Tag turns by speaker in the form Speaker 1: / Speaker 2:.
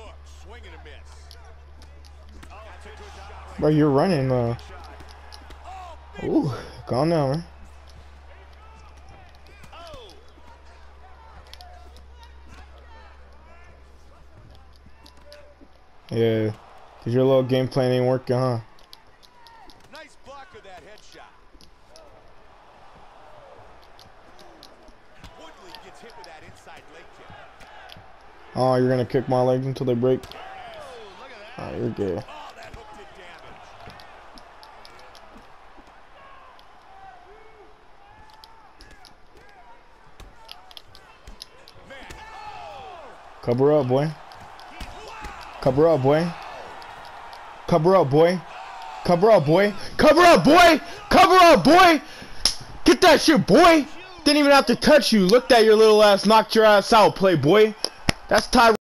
Speaker 1: Bro, you're running, Ooh, calm down, man. Yeah, cause your little game plan ain't working, huh?
Speaker 2: Nice block of that headshot. Woodley gets hit with that inside leg kick.
Speaker 1: Oh, you're gonna kick my legs until they break. Oh, you're good.
Speaker 2: Oh, that hook did damage. Man.
Speaker 1: Cover up, boy. Cover up, boy. Cover up, boy. Cover up, boy. Cover up, boy. Cover up, boy. Get that shit, boy. Didn't even have to touch you. Looked at your little ass, knocked your ass out, playboy. That's Ty.